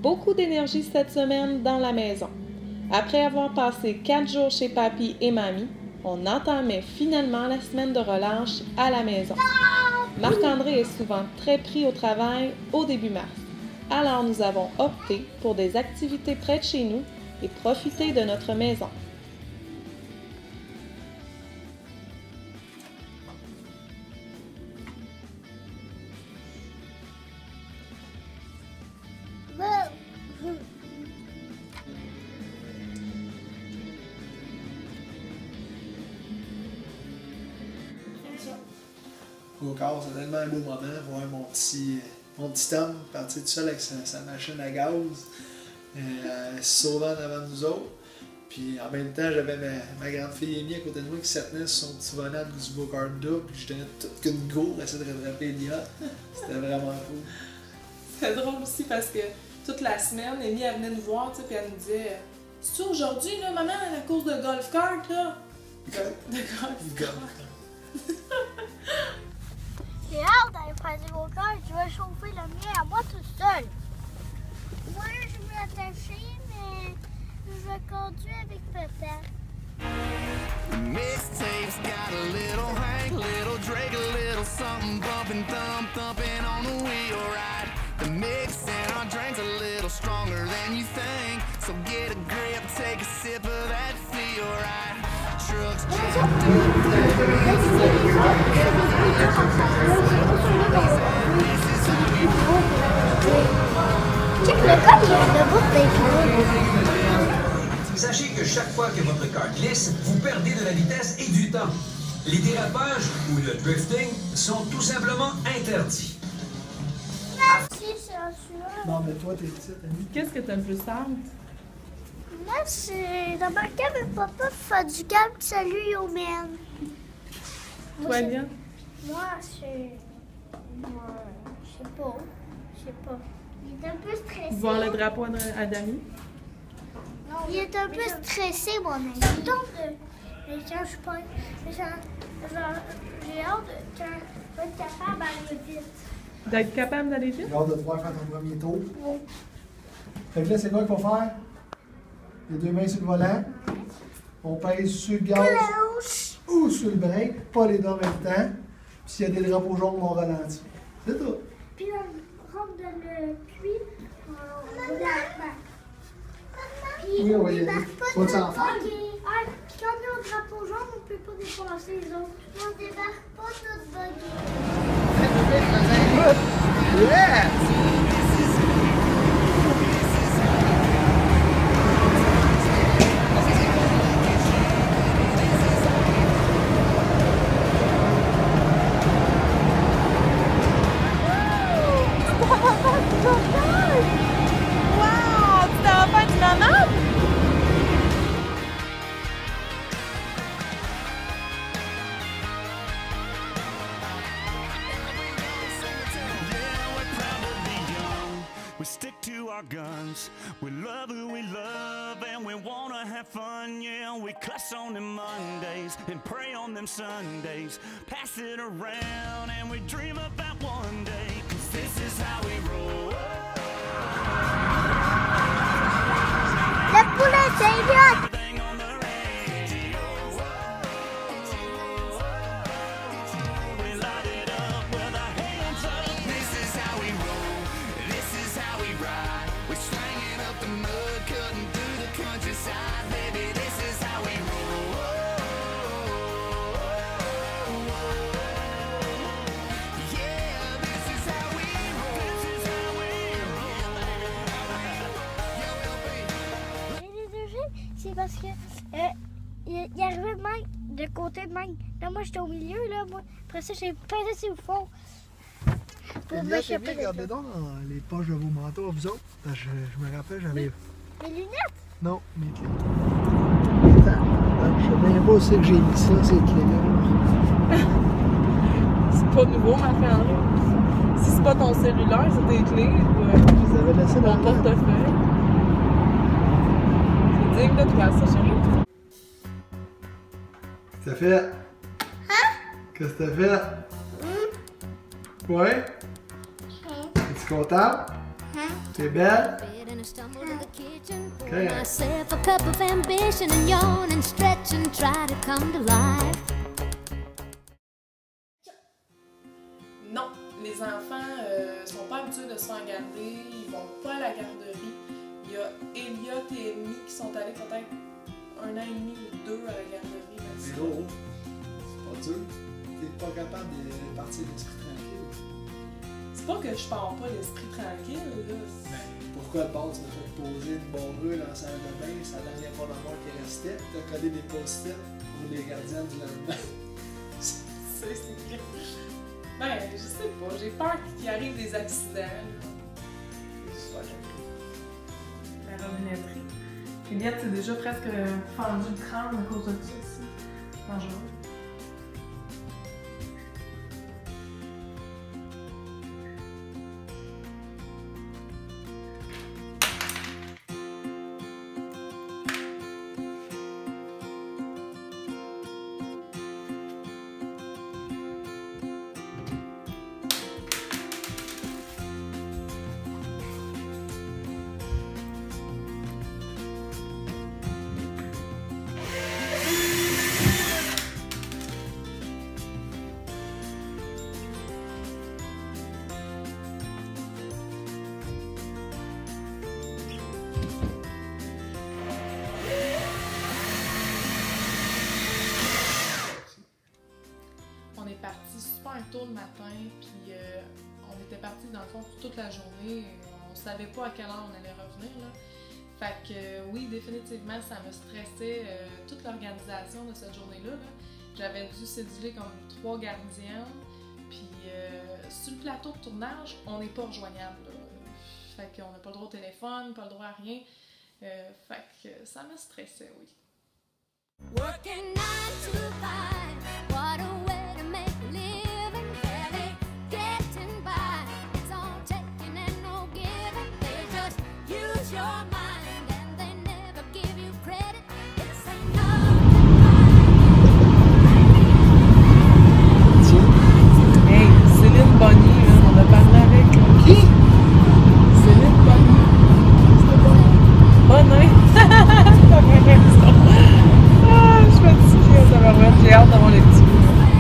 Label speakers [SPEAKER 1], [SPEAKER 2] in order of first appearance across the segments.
[SPEAKER 1] beaucoup d'énergie cette semaine dans la maison. Après avoir passé 4 jours chez Papy et Mamie, on entamait finalement la semaine de relâche à la maison. Marc-André est souvent très pris au travail au début mars. Alors nous avons opté pour des activités près de chez nous et profiter de notre maison.
[SPEAKER 2] Au corps, c'est tellement un beau moment, voir mon petit Tom partir tout seul avec sa machine à gaz, se sauvant devant nous autres. Puis en même temps, j'avais ma grande fille Amy à côté de moi qui se tenait sur son petit volant du go-kart double, puis je tenais toute qu'une go, essayer de rattraper Elia. C'était vraiment cool.
[SPEAKER 1] C'est drôle aussi parce que toute la semaine, Amy elle venait nous voir, tu sais, puis elle nous disait c'est-tu aujourd'hui, là, maman, la course de golf kart, là? De golf kart.
[SPEAKER 3] J'ai hâte d'aller faire du go-kart, je vais chauffer le mien à moi tout seul. Moi, je vais m'attacher, mais je vais conduire avec papa.
[SPEAKER 4] Mixtapes got a little Hank, little Drake, a little something bumping, thumping on the wheel ride. The mix in our drinks a little stronger than you think, so get a grip, take a sip of that feel right. Trucks
[SPEAKER 5] Sachez que chaque fois que votre car glisse, vous perdez de la vitesse et du temps. Les dérapages ou le drifting sont tout simplement interdits.
[SPEAKER 3] Merci, c'est celui-là.
[SPEAKER 2] Non, mais toi, t'es petite, Annie.
[SPEAKER 1] Qu'est-ce que t'aimes plus faire?
[SPEAKER 3] Moi, c'est dans ma cave avec papa pour faire du calme. Salut, Yomen.
[SPEAKER 1] Toi, Liane?
[SPEAKER 3] Moi, c'est. Moi, je sais pas. Je sais pas. Il est un peu stressé.
[SPEAKER 1] Voir le drapeau à Dami?
[SPEAKER 3] Il est un peu stressé, mon ami. Ça me tente de. Mais quand je pense. J'ai hâte de. Quand je vais être capable d'aller vite.
[SPEAKER 1] D'être capable d'aller vite?
[SPEAKER 2] J'ai hâte de te voir faire ton premier tour. Oui. Fait que là, c'est quoi qu'il faut faire? Les deux mains sur le volant. On pèse sur le gaz ou sur le break, pas les deux en même temps. Puis s'il y a des drapeaux jaunes, on ralentit. C'est tout.
[SPEAKER 3] Puis on rentre dans le puits, on débarque. Puis on débarque pas de notre buggy. Puis quand on est au drapeau jaune, on ne peut pas dépasser les autres. On débarque pas de notre buggy.
[SPEAKER 2] Yeah!
[SPEAKER 1] Wow! Tu t'en vas faire du maman?
[SPEAKER 4] we stick to our guns. We love who we love and we wanna have fun. Yeah, we cuss on them Mondays and pray on them Sundays. Pass it around and we dream about one day. 'Cause this is how we roll.
[SPEAKER 3] La poulette, c'est idiote!
[SPEAKER 4] Everything on the radio. We light it up with our hands up. This is how we roll. This is how we ride. We're slanging up the mud, cutting through the countryside. Baby, this is how we roll. Yeah, this is how we roll. This is how we roll. Yo, LP.
[SPEAKER 3] Les deuxièmes, c'est parce que il arrivait de même, de côté de même. Là, moi, j'étais au milieu, là. Moi. Après ça, j'ai pesé sur le fond. Pour m'échapper de
[SPEAKER 2] Regardez donc dans les poches de vos manteaux, vous autres. Parce que je me rappelle, j'avais.
[SPEAKER 3] Les lunettes?
[SPEAKER 2] Non, mes clés. Attends, je sais bien pas où c'est que j'ai mis ça, ces clés-là.
[SPEAKER 1] C'est pas nouveau, Marc-André. Si c'est pas ton cellulaire, c'est tes clés.
[SPEAKER 2] Je les avais laissées dans
[SPEAKER 1] Ton
[SPEAKER 2] le
[SPEAKER 1] portefeuille. C'est digne de toi, ça, chérie?
[SPEAKER 2] Qu'est-ce que t'as fait? Hein? Qu'est-ce que t'as fait? Ouais? Es-tu contente? T'es belle?
[SPEAKER 6] stumble to the kitchen, pour myself a cup of ambition and yawn and stretch and try to come to life.
[SPEAKER 1] Non, les enfants sont pas habitués de se faire garder, ils vont pas à la garderie. Il y a Elliot et Amy qui sont allés peut-être 1 an et demi ou 2 à la garderie.
[SPEAKER 2] Mais gros, c'est pas dur. T'es pas capable de partir l'esprit tranquille.
[SPEAKER 1] C'est pas que je pars pas l'esprit tranquille, là.
[SPEAKER 2] Ben, pourquoi le bord, tu m'as fait poser une bonne dans la salle de bain, c'est la dernière fois d'amour qui restait, t'as collé des post-it pour les gardiens du lendemain.
[SPEAKER 1] C'est clair. Ben, je sais pas, j'ai peur qu'il arrive des accidents. La robinetterie. Elliot s'est déjà presque fendu le crâne à cause de ça aussi. Dangereux. On est parti super tôt le matin, puis on était parti dans le fond pour toute la journée. On savait pas à quelle heure on allait revenir, là. Fait que oui, définitivement, ça me stressait toute l'organisation de cette journée-là. Là. J'avais dû céduler comme 3 gardiennes, puis sur le plateau de tournage, on n'est pas rejoignable. Là. Fait qu'on n'a pas le droit au téléphone, pas le droit à rien. Fait que ça me stressait, oui.
[SPEAKER 6] Working 9 to 5, what a way to make a living, barely getting by. It's all taking and no giving. They just use your mind and they never give you credit. It's enough.
[SPEAKER 1] Hey, Céline Bonnier, là, on a parlé avec. Qui? Céline Bonnier. Bonnier. Je suis fatiguée, ça va remettre. J'ai hâte d'avoir le petit bout.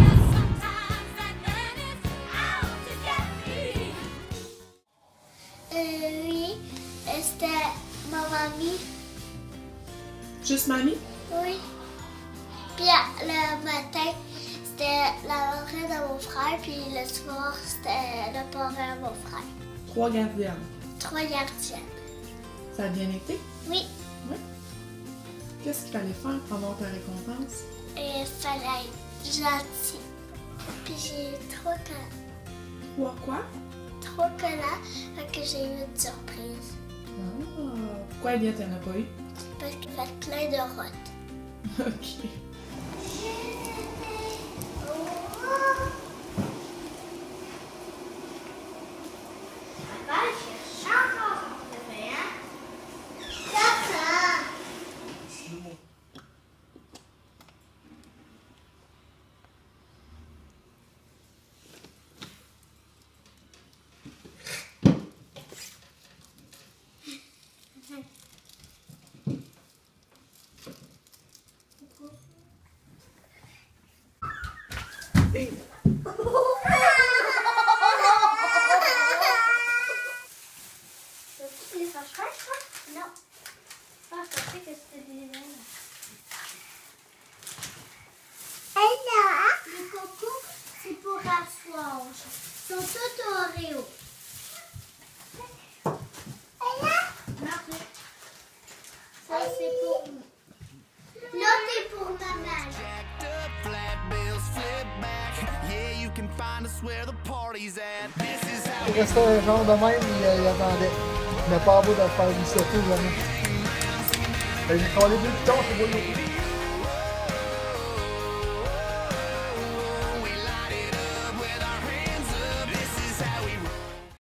[SPEAKER 3] Oui, c'était ma mamie.
[SPEAKER 1] Juste mamie?
[SPEAKER 3] Oui. Puis le matin, c'était la marraine de mon frère, puis le soir, c'était le parrain de mon frère.
[SPEAKER 1] 3 gardiennes.
[SPEAKER 3] 3 gardiennes.
[SPEAKER 1] Ça a bien été?
[SPEAKER 3] Oui.
[SPEAKER 1] Oui. Qu'est-ce qu'il fallait faire pour avoir ta récompense?
[SPEAKER 3] Et il fallait être gentil. Puis j'ai trop
[SPEAKER 1] Quoi?
[SPEAKER 3] trop collant, fait que j'ai eu une surprise.
[SPEAKER 1] Ah, pourquoi Elliot t'en a pas eu?
[SPEAKER 3] Parce qu'il fait plein de rottes.
[SPEAKER 1] Ok.
[SPEAKER 3] Tu les fâches toi? Non. Ah, je pensais que c'était des mêmes. Le coco, c'est pour asseoir. Ils sont tous Oreo. Merci. Ça, c'est pour nous. L'autre est pour maman.
[SPEAKER 2] Il restait un genre de même, il attendait. Il n'a pas envie de le faire visiter jamais. J'ai collé 2 pitons, c'est beau.